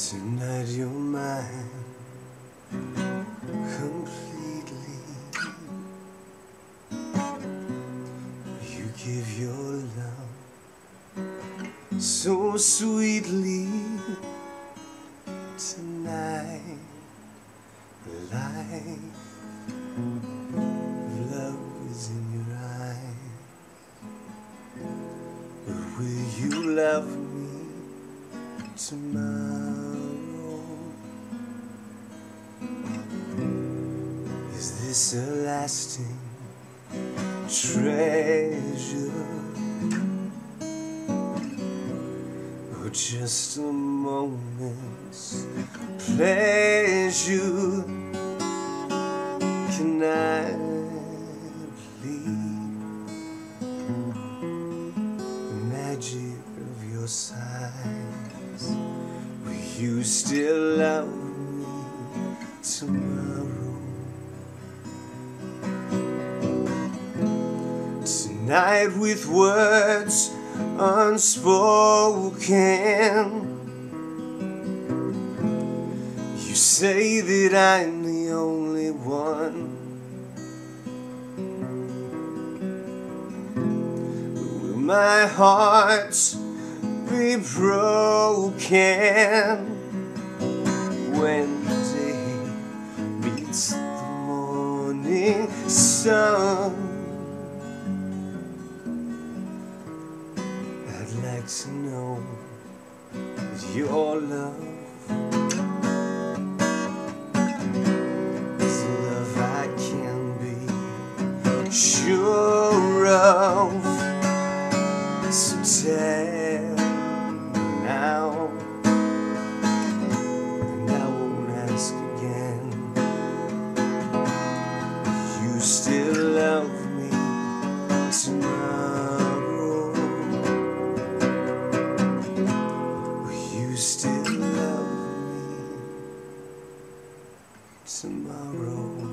Tonight you're mine completely. You give your love so sweetly. Tonight, light of love is in your eyes. But will you love me tomorrow? Is this a lasting treasure, or just a moment's pleasure? Can I believe the magic of your sighs? Will you still love me tomorrow? Tonight with words unspoken, you say that I'm the only one. Will my heart be broken when the day meets the morning sun? I'd like to know that your love is a love I can be sure of. So tell me now, and I won't ask again. You still love me tomorrow? You still love me tomorrow?